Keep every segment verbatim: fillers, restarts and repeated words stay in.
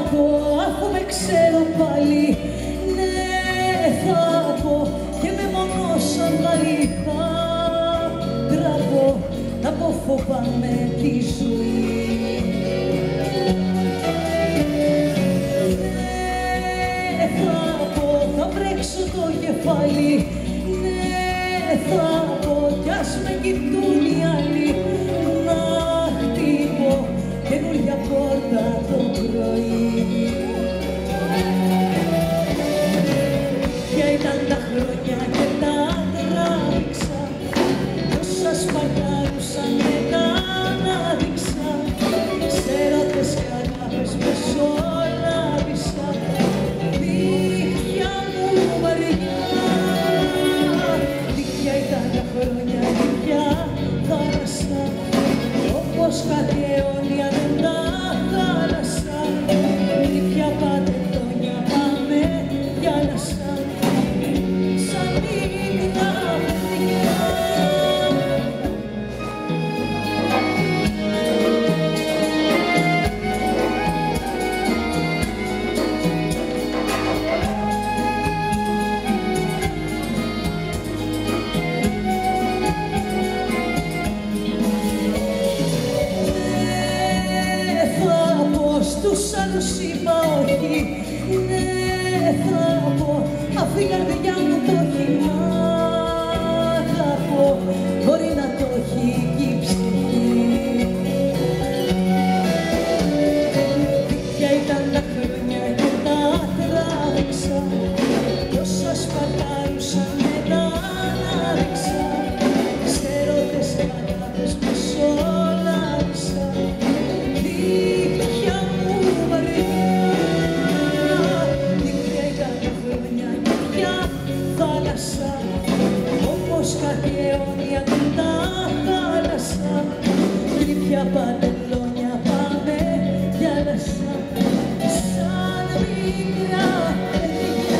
πω αφού με ξέρω πάλι. Ναι, θα πω και με μονόσαν πάλι. Θα τραβώ, θα πω φοβάμαι τη ζωή. Ναι, θα πω, θα βρέξω το κεφάλι. Ναι, θα πω κι ας με κοιτούν οι άλλοι. Να χτυπώ καινούρια πόρτα το πρωί. Ποια ήταν τα χρόνια και τα τράβηξα, τόσα σπαρτάρουσα με τα ανάδειξα. Ξέροντες κι αγάπες με σολάβησα, δίχτυα μου βαριά. Δίχτυα ήταν τα χρόνια και πια θάλασσα, όπως κάτι αιώνια δεν τα θάλασσα. Δίχτυα παντελόνια πάμε για να σαν, σαν μικρά παιδιά. Στους άλλους είπα όχι, ναι θα πω, αφού η καρδιά μου το έχει να αγαπώ, μπορεί να το έχει και η ψυχή. Ποια ήταν τα χρόνια και τα τράβηξα, τόσα σπαρτάρουσα με τα ανάδειξα. Ξέροντες και αγάπες με σολάβησα, δίχτυα μου βαριά. Δίχτυα ήταν τα χρόνια και πια θάλασσα, όπως κάτι αιώνια δεν τα θάλασσα. Δίχτυα παντελόνια πάμε για να σαν, σαν μικρά παιδιά.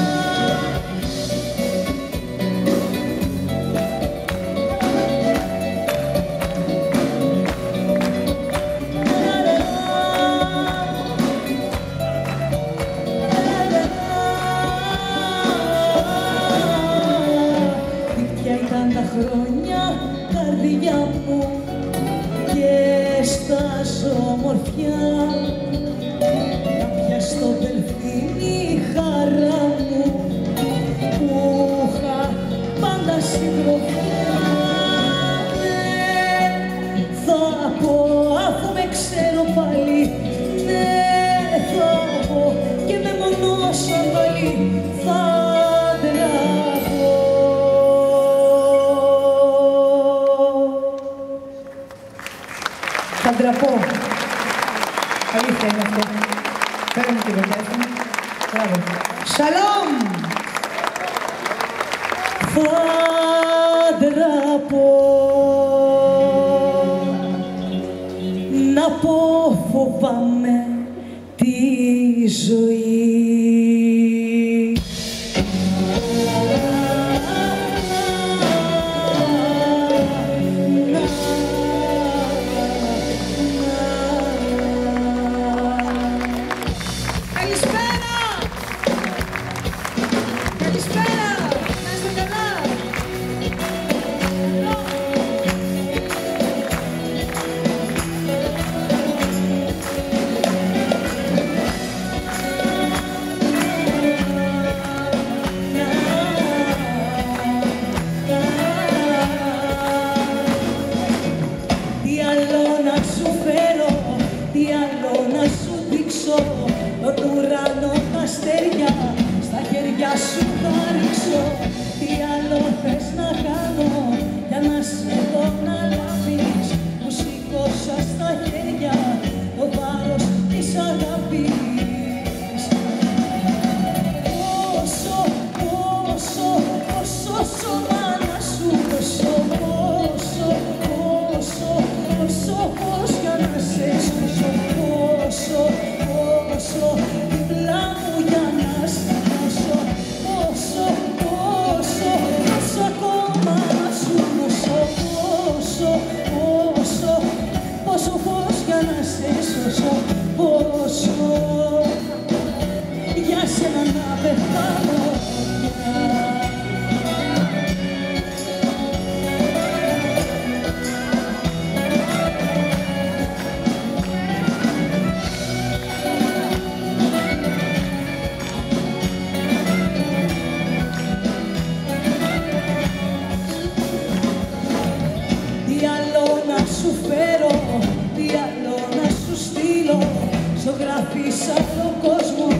Χρόνια, καρδιά μου, και στάζω ομορφιά. Κάποια στο δελφίνι η χαρά μου, που είχα πάντα συντροφιά. Ναι, θα πω αφού με ξέρω πάλι. Ναι, θα πω και με μονόσαν πάλι. Θα τραβώ. Θα ντραπώ. Αλήθεια είναι αυτό. Φέρε μου την κοντά μου. Μπράβο. Σαλόμ! Θα ντραπώ να πω φοβάμαι τη ζωή. Τον ουρανό τα αστέρια στα χέρια σου θα ρίξω. Τι άλλο θες να κάνω για να σε δω να λάβεις, που σηκώσα στα χέρια το βάρος της αγάπης. Πόσο, πόσο, πόσο σώμα να σου δώσω, πόσο, πόσο, πόσο, πώς για να σε σώσω, πόσο, πόσο, διπλά μου για να σταθώσω, πόσο, πόσο, πόσο ακόμα να σου δώσω, πόσο, πόσο, πόσο, πώς για να σε σώσω, πόσο. αφήσα τον κόσμο